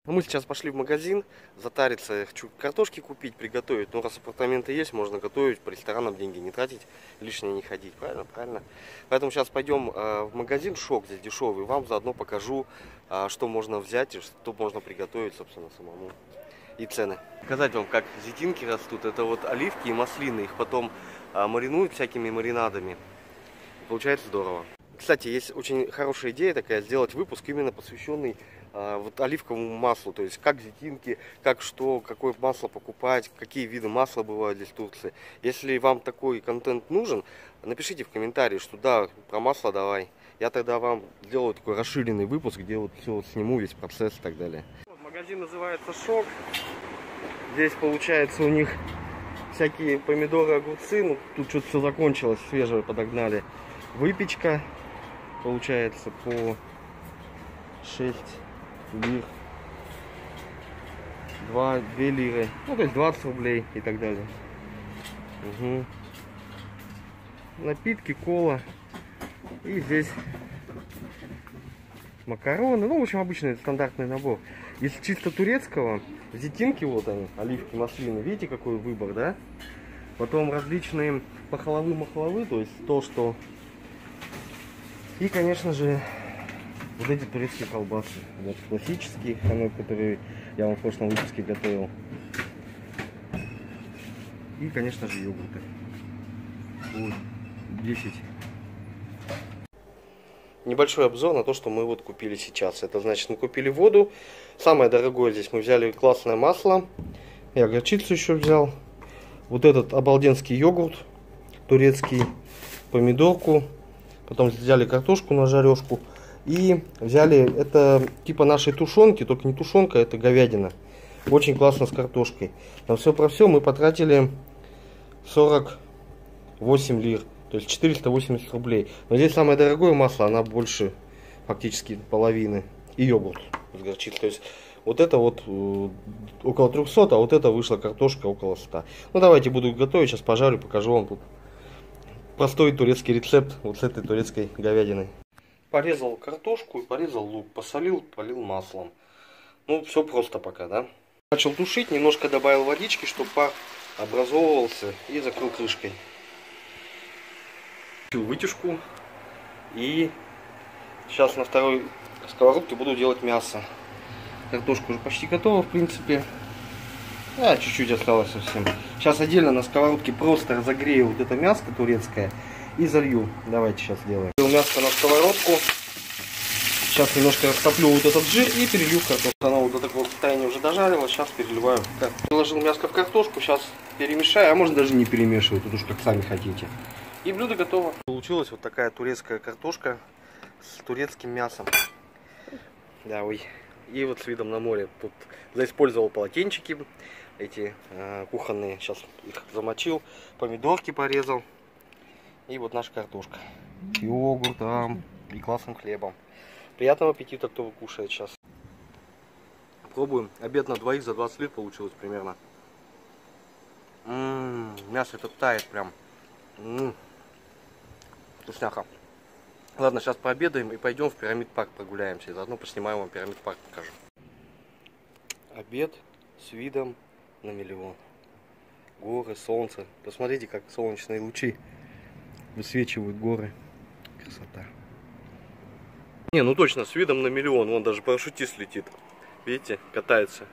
Мы сейчас пошли в магазин затариться, хочу картошки купить, приготовить. Но раз апартаменты есть, можно готовить, по ресторанам деньги не тратить, лишнее не ходить, правильно? Правильно. Поэтому сейчас пойдем в магазин Шок, здесь дешевый, вам заодно покажу, что можно взять и что можно приготовить, собственно, самому. И цены. Показать вам, как зетинки растут. Это вот оливки и маслины, их потом маринуют всякими маринадами. Получается здорово. Кстати, есть очень хорошая идея такая, сделать выпуск именно посвященный вот оливковому маслу, то есть как зетинки, как что, какое масло покупать, какие виды масла бывают здесь в Турции. Если вам такой контент нужен, напишите в комментарии, что да, про масло давай. Я тогда вам сделаю такой расширенный выпуск, где вот все сниму, весь процесс и так далее. Вот, магазин называется Шок. Здесь получается у них всякие помидоры, огурцы, ну тут что-то все закончилось, свежее подогнали. Выпечка получается по 6 лир, 2 лиры, ну то есть 20 рублей и так далее. Угу. Напитки, кола. И здесь макароны, ну в общем обычный стандартный набор. Из чисто турецкого, зетинки, вот они, оливки, маслины, видите какой выбор, да? Потом различные махлавы, то есть то, что... И конечно же вот эти турецкие колбасы, вот классические, которые я вам в прошлом выпуске готовил. И, конечно же, йогурты. Вот, 10. Небольшой обзор на то, что мы вот купили сейчас. Это значит, мы купили воду. Самое дорогое здесь мы взяли классное масло. Я горчицу еще взял. Вот этот обалденский йогурт турецкий, помидорку. Потом взяли картошку на жарежку. И взяли, это типа нашей тушенки, только не тушенка, это говядина. Очень классно с картошкой. На все про все мы потратили 48 лир, то есть 480 рублей. Но здесь самое дорогое масло, она больше фактически половины. И йогурт с горчицей. То есть вот это вот около 300, а вот это вышла картошка около 100. Ну давайте буду готовить, сейчас пожарю, покажу вам тут простой турецкий рецепт вот с этой турецкой говядиной. Порезал картошку и порезал лук, посолил, полил маслом. Ну, все просто пока, да. Начал тушить, немножко добавил водички, чтобы пар образовывался, и закрыл крышкой. Вытяжку. И сейчас на второй сковородке буду делать мясо. Картошка уже почти готова, в принципе. Чуть-чуть осталось совсем. Сейчас отдельно на сковородке просто разогрею вот это мяско турецкое. И залью. Давайте сейчас сделаем. Мясо на сковородку. Сейчас немножко растоплю вот этот жир и перелью в картошку. Оно вот до такого состояния уже дожарилось. Сейчас переливаю. Положил мяско в картошку. Сейчас перемешаю. А можно даже не перемешивать. Тут уж как сами хотите. И блюдо готово. Получилась вот такая турецкая картошка с турецким мясом. Да, ой. И вот с видом на море. Тут заиспользовал полотенчики эти кухонные. Сейчас их замочил. Помидорки порезал. И вот наша картошка. Йогуртом и классным хлебом. Приятного аппетита, кто кушает сейчас. Пробуем. Обед на двоих за 20 лир получилось примерно. Мясо это тает прям. Вкусняха. Ладно, сейчас пообедаем и пойдем в Пирамид Парк прогуляемся. И заодно поснимаем вам Пирамид Парк, покажу. Обед с видом на миллион. Горы, солнце. Посмотрите, как солнечные лучи высвечивают горы. Красота. Не, ну точно, с видом на миллион. Вон даже парашютист летит. Видите, катается.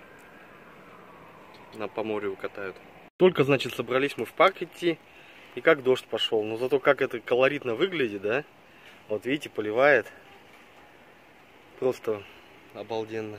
По морю катают. Только, значит, собрались мы в парк идти. И как дождь пошел. Но зато как это колоритно выглядит, да? Вот видите, поливает. Просто обалденно.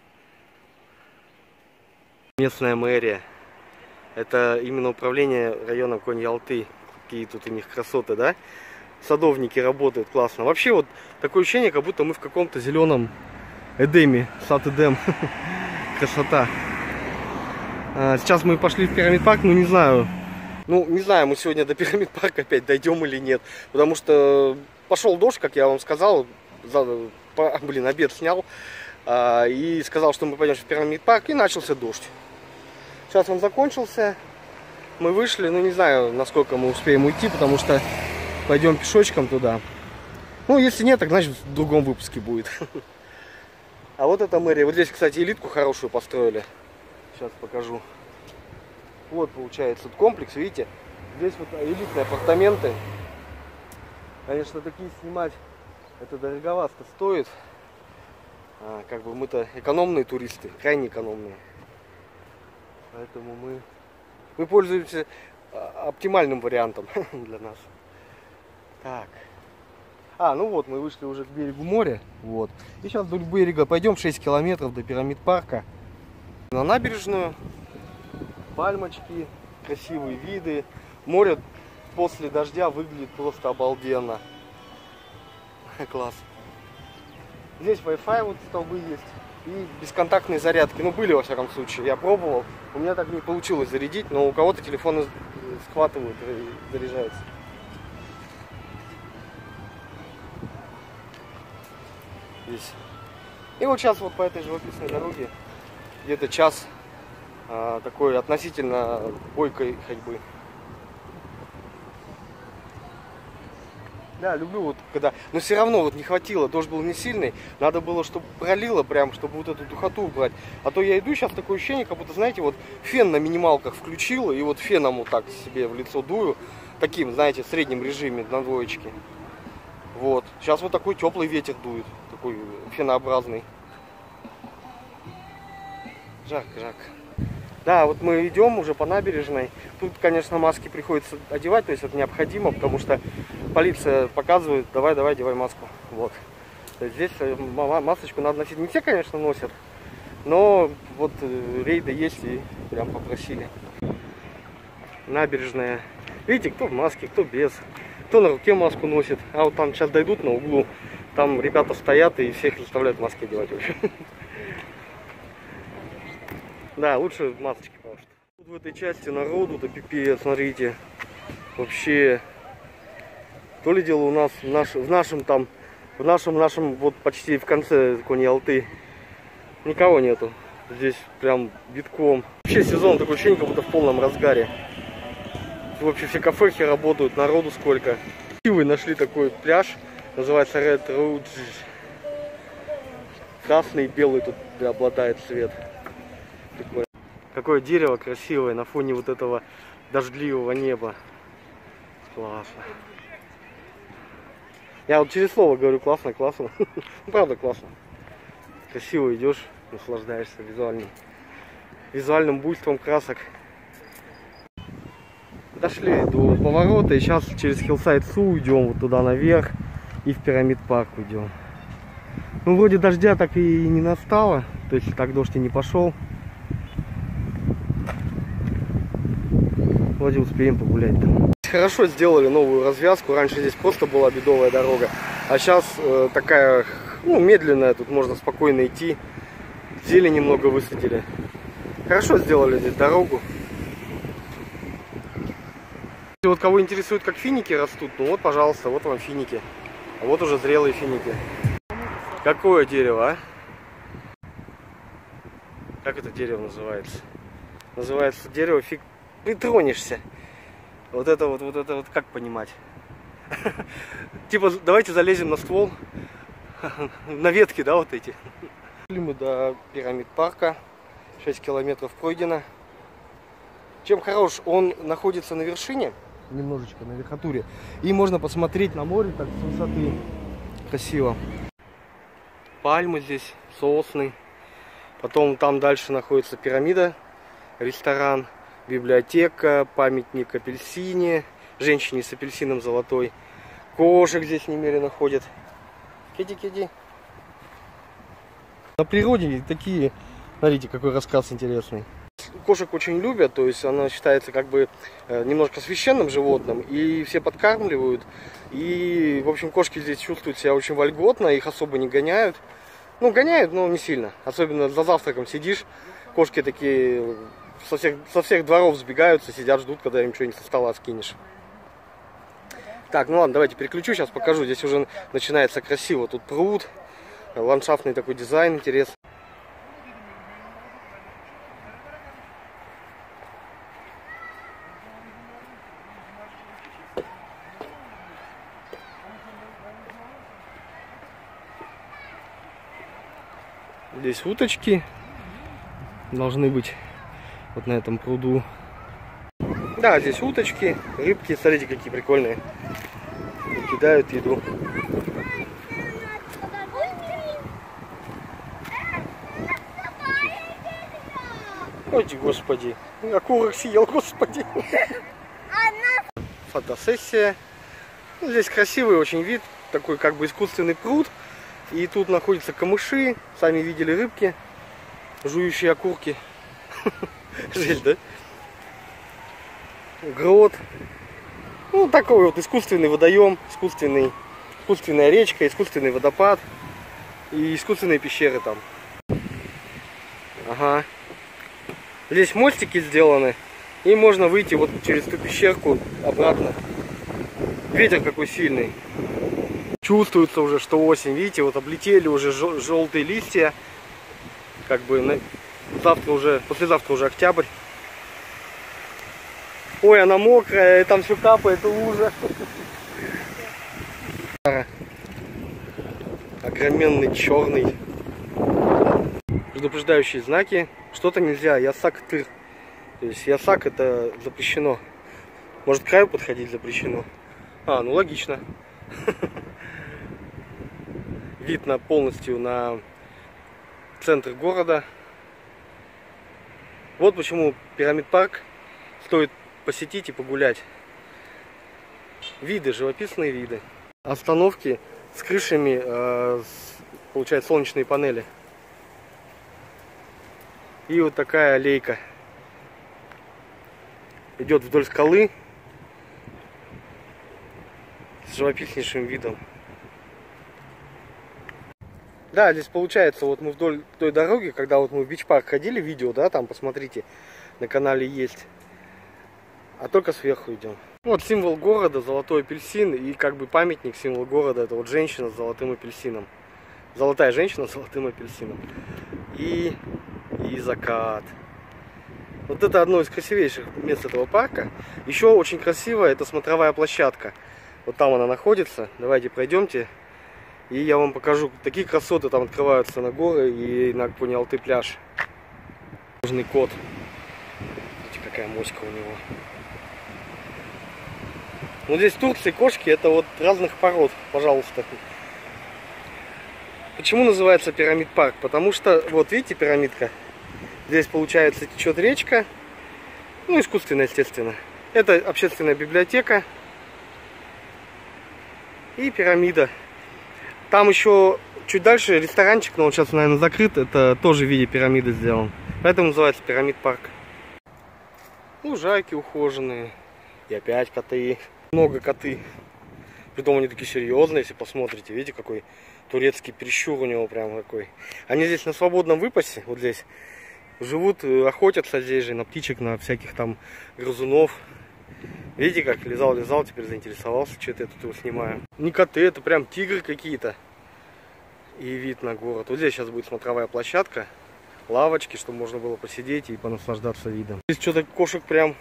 Местная мэрия. Это именно управление районом Конь-Ялты. Какие тут у них красоты, да? Садовники работают классно. Вообще вот такое ощущение, как будто мы в каком-то зеленом Эдеме. Сад-Эдем. Красота. Сейчас мы пошли в Пирамид Парк, ну не знаю. Ну не знаю, мы сегодня до Пирамид Парка опять дойдем или нет. Потому что пошел дождь, как я вам сказал. Обед снял. И сказал, что мы пойдем в Пирамид Парк. И начался дождь. Сейчас он закончился. Мы вышли, ну не знаю, насколько мы успеем уйти, потому что пойдем пешочком туда. Ну, если нет, так значит в другом выпуске будет. А вот эта мэрия. Вот здесь, кстати, элитку хорошую построили. Сейчас покажу. Вот получается тут комплекс, видите? Здесь вот элитные апартаменты. Конечно, такие снимать это дороговато стоит. Как бы мы-то экономные туристы, крайне экономные. Поэтому мы пользуемся оптимальным вариантом для нас. Так. Ну вот, мы вышли уже к берегу моря. Вот. И сейчас вдоль берега пойдем 6 километров до пирамид парка. На набережную. Пальмочки, красивые виды. Море после дождя выглядит просто обалденно. Класс. Здесь Wi-Fi вот столбы есть. И бесконтактные зарядки. Ну, были во всяком случае. Я пробовал. У меня так не получилось зарядить, но у кого-то телефоны схватывают и заряжаются. Здесь. И вот сейчас вот по этой живописной дороге где-то час такой относительно бойкой ходьбы. Да, люблю вот когда... Но все равно вот не хватило, дождь был не сильный. Надо было, чтобы пролило прям, чтобы вот эту духоту убрать. А то я иду, сейчас такое ощущение, как будто, знаете, вот фен на минималках включил, и вот феном вот так себе в лицо дую. Таким, знаете, в среднем режиме на двоечке. Вот. Сейчас вот такой теплый ветер дует, такой фенообразный. Жарко, жарко. Да, вот мы идем уже по набережной. Тут, конечно, маски приходится одевать, то есть это необходимо, потому что полиция показывает, давай, одевай маску. Вот. То есть здесь масочку надо носить. Не все, конечно, носят, но вот рейды есть и прям попросили. Набережная. Видите, кто в маске, кто без. Кто на руке маску носит. А вот там сейчас дойдут на углу, там ребята стоят и всех заставляют маски одевать, в общем. Да, лучше масочки, потому что. Тут в этой части народу-то пипец, смотрите. Вообще. То ли дело у нас в нашем вот почти в конце Кони-Алты. Никого нету. Здесь прям битком. Вообще сезон такое ощущение, как будто в полном разгаре. Вообще все кафехи работают, народу сколько. Вы нашли такой пляж, называется Red Rouge. Красный и белый тут преобладает цвет. Какое дерево красивое на фоне вот этого дождливого неба. Классно. Я вот через слово говорю классно, классно. Ну, правда классно. Красиво идешь, наслаждаешься визуальным буйством красок. Дошли до поворота и сейчас через Хиллсайд Су идем вот туда наверх и в Пирамид Парк идем. Ну, вроде дождя так и не настало, то есть так дождь и не пошел. Вроде успеем погулять там. Хорошо сделали новую развязку. Раньше здесь просто была бедовая дорога. А сейчас такая, ну, медленная. Тут можно спокойно идти. Зелень немного высадили. Хорошо сделали здесь дорогу. Если вот кого интересует, как финики растут, ну вот, пожалуйста, вот вам финики. А вот уже зрелые финики. Какое дерево, а? Как это дерево называется? Называется дерево фиг... Притронешься. Вот это вот как понимать? Типа, давайте залезем на ствол. На ветки, да, вот эти. Мы до Пирамид Парка. 6 километров пройдено. Чем хорош? Он находится на вершине. Немножечко на верхотуре. И можно посмотреть на море так с высоты. Красиво. Пальмы здесь, сосны. Потом там дальше находится пирамида, ресторан, библиотека, памятник апельсине, женщине с апельсином золотой. Кошек здесь немерено ходят. Киди-киди. На природе такие, смотрите, какой рассказ интересный. Кошек очень любят, то есть она считается как бы немножко священным животным, и все подкармливают. И, в общем, кошки здесь чувствуют себя очень вольготно, их особо не гоняют. Ну, гоняют, но не сильно. Особенно за завтраком сидишь, кошки такие со всех дворов сбегаются, сидят, ждут, когда им что-нибудь со стола скинешь. Так, ну ладно, давайте переключу, сейчас покажу. Здесь уже начинается красиво. Тут пруд, ландшафтный такой дизайн интересный. Здесь уточки должны быть вот на этом пруду. Да, здесь уточки, рыбки, смотрите, какие прикольные. И кидают еду. Ой, господи, окурок съел, господи. Фотосессия. Здесь красивый очень вид, такой как бы искусственный пруд. И тут находятся камыши, сами видели рыбки, жующие окурки. Жесть, да? Грот. Ну, такой вот искусственный водоем, искусственная речка, искусственный водопад и искусственные пещеры там. Ага. Здесь мостики сделаны, и можно выйти вот через ту пещерку обратно. Ветер какой сильный. Чувствуется уже, что осень. Видите, вот облетели уже желтые листья. Как бы завтра уже, послезавтра уже октябрь. Ой, она мокрая, и там все капает, лужа. Огроменный черный. Предупреждающие знаки. Что-то нельзя, ясак тыр. То есть ясак это запрещено. Может, к краю подходить запрещено. А, ну логично. Вид полностью на центр города. Вот почему Пирамид Парк стоит посетить и погулять. Виды, живописные виды. Остановки с крышами, получается, солнечные панели. И вот такая аллейка идет вдоль скалы с живописнейшим видом. Да, здесь получается, вот мы вдоль той дороги, когда вот мы в Бич-парк ходили, видео, да, там посмотрите, на канале есть. А только сверху идем. Вот символ города, золотой апельсин, и как бы памятник, символ города, это вот женщина с золотым апельсином. Золотая женщина с золотым апельсином. И закат. Вот это одно из красивейших мест этого парка. Еще очень красивая, это смотровая площадка. Вот там она находится. Давайте пройдемте. И я вам покажу. Такие красоты там открываются на горы и на Кони-Алты пляж. Южный кот. Смотрите, какая моська у него. Ну здесь в Турции кошки это вот разных пород. Пожалуйста. Почему называется Пирамид Парк? Потому что, вот видите, пирамидка. Здесь, получается, течет речка. Ну, искусственно, естественно. Это общественная библиотека. И пирамида. Там еще чуть дальше ресторанчик, но он сейчас, наверное, закрыт. Это тоже в виде пирамиды сделан. Поэтому называется Пирамид Парк. Лужайки ухоженные. И опять коты. Много коты. Притом они такие серьезные, если посмотрите. Видите, какой турецкий прищур у него прям какой. Они здесь на свободном выпасе, вот здесь, живут, охотятся здесь же на птичек, на всяких там грызунов. Видите, как лизал, теперь заинтересовался, что-то я тут его снимаю. Не коты, это прям тигры какие-то. И вид на город. Вот здесь сейчас будет смотровая площадка, лавочки, чтобы можно было посидеть и понаслаждаться видом. Здесь что-то кошек прям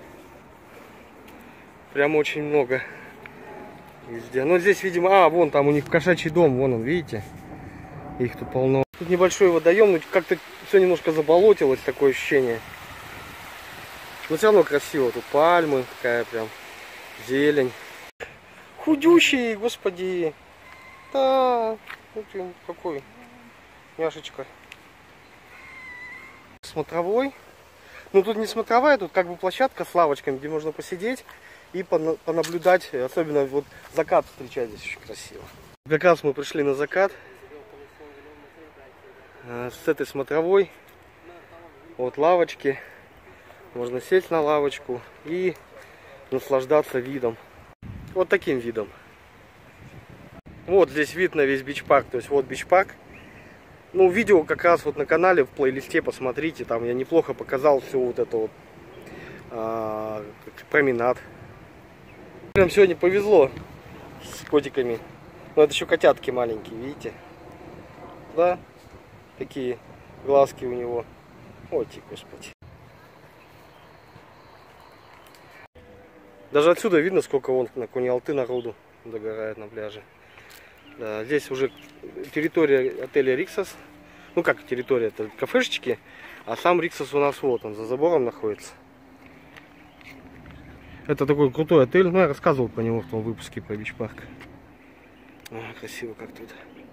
очень много. Везде. Но здесь, видимо, вон там у них кошачий дом, вон он, видите? Их тут полно. Тут небольшой водоем, но как-то все немножко заболотилось, такое ощущение. Но все равно красиво. Тут пальмы, такая прям зелень. Худющий, господи. Да, вот он какой. Няшечка. Смотровой. Ну тут не смотровая, тут как бы площадка с лавочками, где можно посидеть и понаблюдать, особенно вот закат встречать здесь очень красиво. Как раз мы пришли на закат с этой смотровой. Вот лавочки, можно сесть на лавочку и наслаждаться видом. Вот таким видом. Вот здесь вид на весь Бич-парк, то есть вот Бич-парк. Ну, видео как раз вот на канале в плейлисте посмотрите, там я неплохо показал все вот это вот променад. Прям сегодня повезло с котиками. Но это еще котятки маленькие, видите? Да, такие глазки у него. Ой, господи. Даже отсюда видно, сколько вон на Кони-Алты народу догорает на пляже. Да, здесь уже территория отеля Риксос. Ну как территория, это кафешечки. А сам Риксос у нас вот он, за забором находится. Это такой крутой отель. Ну, я рассказывал про него в том выпуске про Бич-парк. Красиво как тут.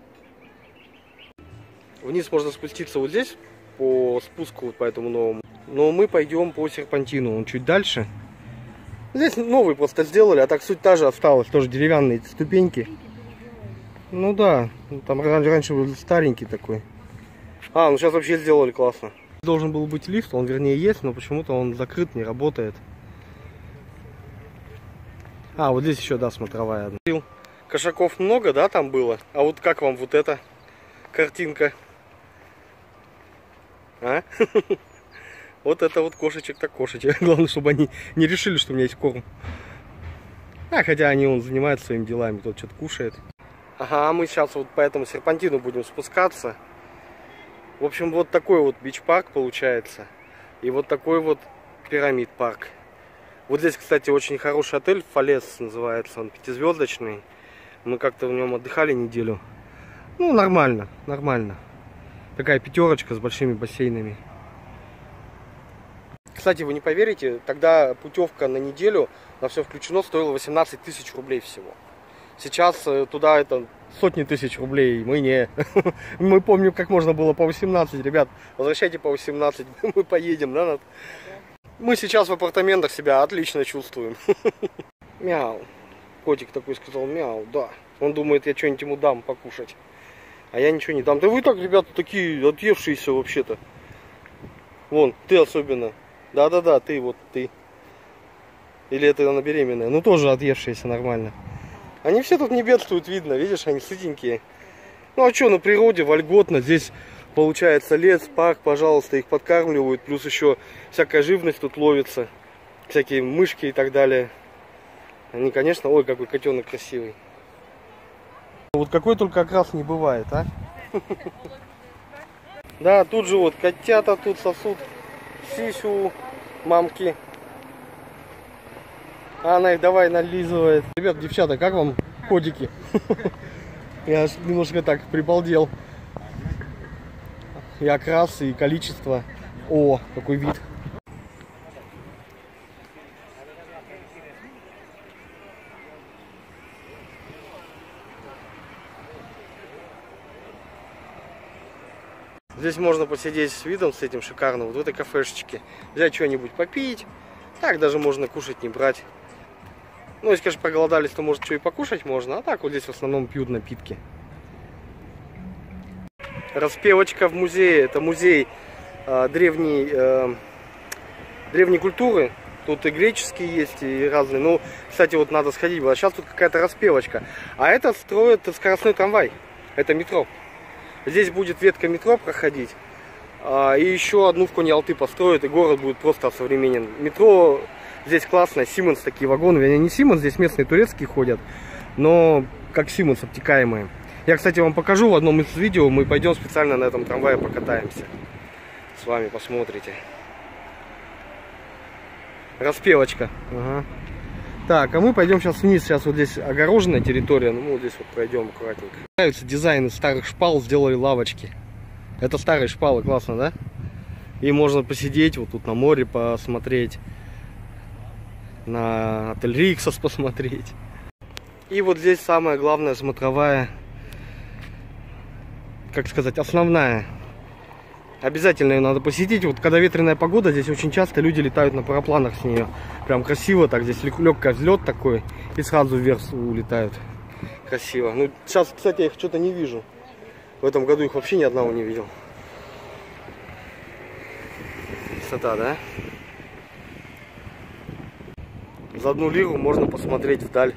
Вниз можно спуститься вот здесь, по спуску вот по этому новому. Но мы пойдем по серпантину, он чуть дальше. Здесь новый просто сделали, а так суть та же осталась. Тоже деревянные ступеньки. Ну да, там раньше был старенький такой. Ну сейчас вообще сделали классно. Должен был быть лифт, он вернее есть, но почему-то он закрыт, не работает. Вот здесь еще, да, смотровая одна. Кошаков много, да, там было? А вот как вам вот эта картинка? Вот это вот кошечек так кошечек. Главное, чтобы они не решили, что у меня есть корм. Хотя они занимаются своими делами, тот что-то кушает. Мы сейчас вот по этому серпантину будем спускаться. В общем, вот такой вот бич-парк получается. И вот такой вот пирамид-парк. Вот здесь, кстати, очень хороший отель, Фалес называется, он 5-звездочный. Мы как-то в нем отдыхали неделю. Ну, нормально, нормально. Такая 5 с большими бассейнами. Кстати, вы не поверите, тогда путевка на неделю, на все включено, стоила 18 тысяч рублей всего. Сейчас туда это сотни тысяч рублей, мы не. Мы помним, как можно было по 18, ребят, возвращайте по 18, мы поедем, да? Мы сейчас в апартаментах себя отлично чувствуем. Мяу. Котик такой сказал мяу, да. Он думает, я что-нибудь ему дам покушать. А я ничего не дам. Да вы так, ребята, такие отъевшиеся вообще-то. Вон, ты особенно. Да-да-да, ты вот, ты. Или это она беременная. Ну, тоже отъевшиеся нормально. Они все тут не бедствуют, видно. Видишь, они сытенькие. Ну, а что, на природе, вольготно. Здесь получается лес, парк, пожалуйста, их подкармливают. Плюс еще всякая живность тут ловится. Всякие мышки и так далее. Они, конечно, ой, какой котенок красивый. Вот какой только окрас не бывает, а? Да, тут же вот котята тут сосут сисю мамки. Она их давай нализывает. Ребят, девчата, как вам котики? Я аж немножко так прибалдел. И окрас, и количество. О, какой вид. Здесь можно посидеть с видом, с этим шикарным, вот в этой кафешечке. Взять что-нибудь попить. Так даже можно кушать, не брать. Ну, если, конечно, проголодались, то, может, что и покушать можно. А так вот здесь в основном пьют напитки. Распевочка в музее. Это музей древней культуры. Тут и греческие есть, и разные. Ну, кстати, вот надо сходить. Вот сейчас тут какая-то распевочка. А это строят скоростной трамвай. Это метро. Здесь будет ветка метро проходить. И еще одну в Кони-Алты построят, и город будет просто осовременен. Метро здесь классное, Siemens такие вагоны. Они не Siemens, здесь местные турецкие ходят, но как Siemens, обтекаемые. Я, кстати, вам покажу в одном из видео. Мы пойдем специально на этом трамвае покатаемся. С вами посмотрите. Распевочка. Ага. Так, а мы пойдем сейчас вниз. Сейчас вот здесь огороженная территория. Ну, вот здесь вот пройдем аккуратненько. Нравится дизайн из старых шпал, сделали лавочки. Это старые шпалы, классно, да? И можно посидеть вот тут на море, посмотреть. На отель Риксос посмотреть. И вот здесь самая главная смотровая, как сказать, основная. Обязательно ее надо посетить. Вот когда ветреная погода, здесь очень часто люди летают на парапланах с нее. Прям красиво так. Здесь легкий взлет такой. И сразу вверх улетают. Красиво. Ну, сейчас, кстати, я их что-то не вижу. В этом году их вообще ни одного не видел. Красота, да? За 1 лиру можно посмотреть вдаль.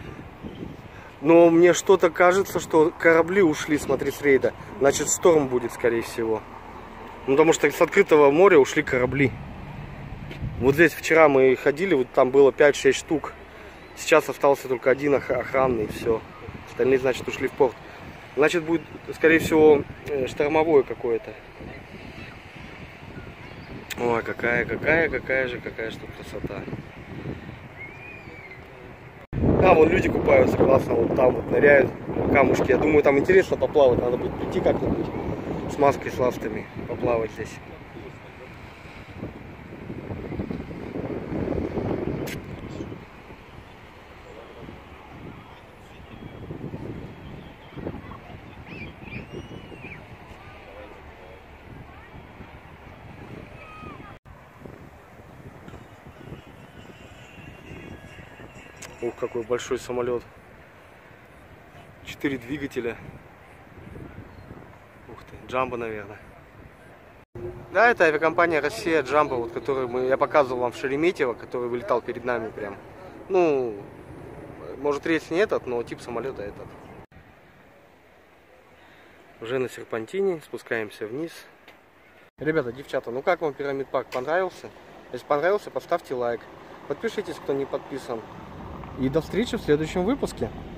Но мне что-то кажется, что корабли ушли, смотри, с рейда. Значит, шторм будет, скорее всего. Ну, потому что с открытого моря ушли корабли. Вот здесь вчера мы ходили, вот там было 5-6 штук. Сейчас остался только один охранный, и все. Остальные, значит, ушли в порт. Значит, будет, скорее всего, штормовое какое-то. Ой, какая же красота. Там вон люди купаются, классно, вот там вот ныряют камушки. Я думаю, там интересно поплавать, надо будет прийти как-нибудь. маской, с ластами поплавать здесь. Ух, какой большой самолет. 4 двигателя. Ух ты, Джамбо, наверное. Да, это авиакомпания Россия Джамбо, вот, которую я показывал вам в Шереметьево, который вылетал перед нами прям. Ну, может рейс не этот, но тип самолета этот. Уже на серпантине, спускаемся вниз. Ребята, девчата, ну как вам Пирамид Парк? Понравился? Если понравился, поставьте лайк. Подпишитесь, кто не подписан. И до встречи в следующем выпуске.